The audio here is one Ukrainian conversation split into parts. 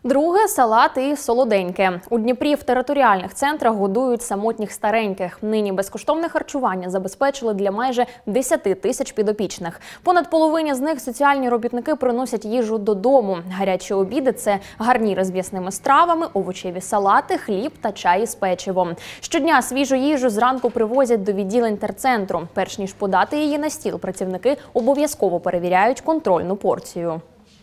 Друге – салат і солоденьке. У Дніпрі в територіальних центрах годують самотніх стареньких. Нині безкоштовне харчування забезпечили для майже 10 тисяч підопічних. Понад половині з них соціальні робітники приносять їжу додому. Гарячі обіди – це гарніри з м'ясними стравами, овочеві салати, хліб та чай із печивом. Щодня свіжу їжу зранку привозять до відділень терцентру. Перш ніж подати її на стіл, працівники обов'язково перевіряють контрольну порцію.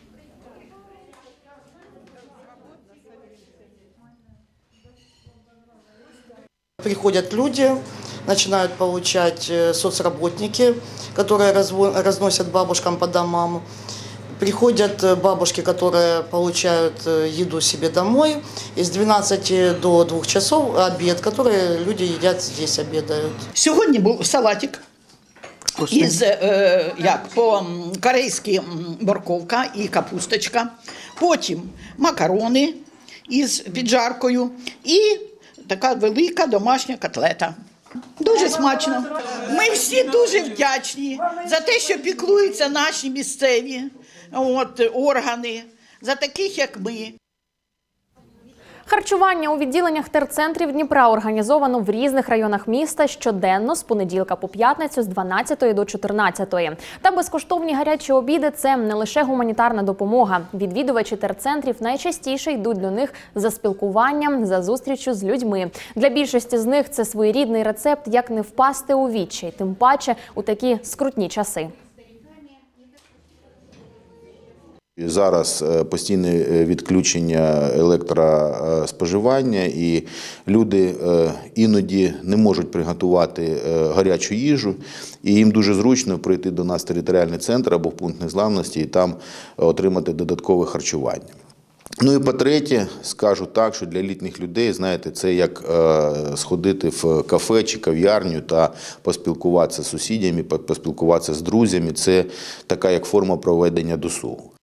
Приходят люди, начинают получать соцработники, которые разносят бабушкам по домам. Приходят бабушки, которые получают еду себе домой. Из 12 до 2 часов обед, который люди едят здесь, обедают. Сьогодні був салатик із, по-корейськи морковка і капусточка. Потім макарони із піджаркою і така велика домашня котлета. Дуже смачно. Ми всі дуже вдячні за те, що піклуються наші місцеві органи, за таких, як ми. Харчування у відділеннях терцентрів Дніпра організовано в різних районах міста щоденно з понеділка по п'ятницю з 12 до 14. Та безкоштовні гарячі обіди – це не лише гуманітарна допомога. Відвідувачі терцентрів найчастіше йдуть до них за спілкуванням, за зустрічю з людьми. Для більшості з них це своєрідний рецепт, як не впасти у відчай, тим паче у такі скрутні часи. Зараз постійне відключення електроспоживання, і люди іноді не можуть приготувати гарячу їжу, і їм дуже зручно прийти до нас в територіальний центр або в пункт незламності і там отримати додаткове харчування. Ну і по-третє, скажу так, що для літніх людей, знаєте, це як сходити в кафе чи кав'ярню та поспілкуватися з сусідами, поспілкуватися з друзями. Це така як форма проведення досугу.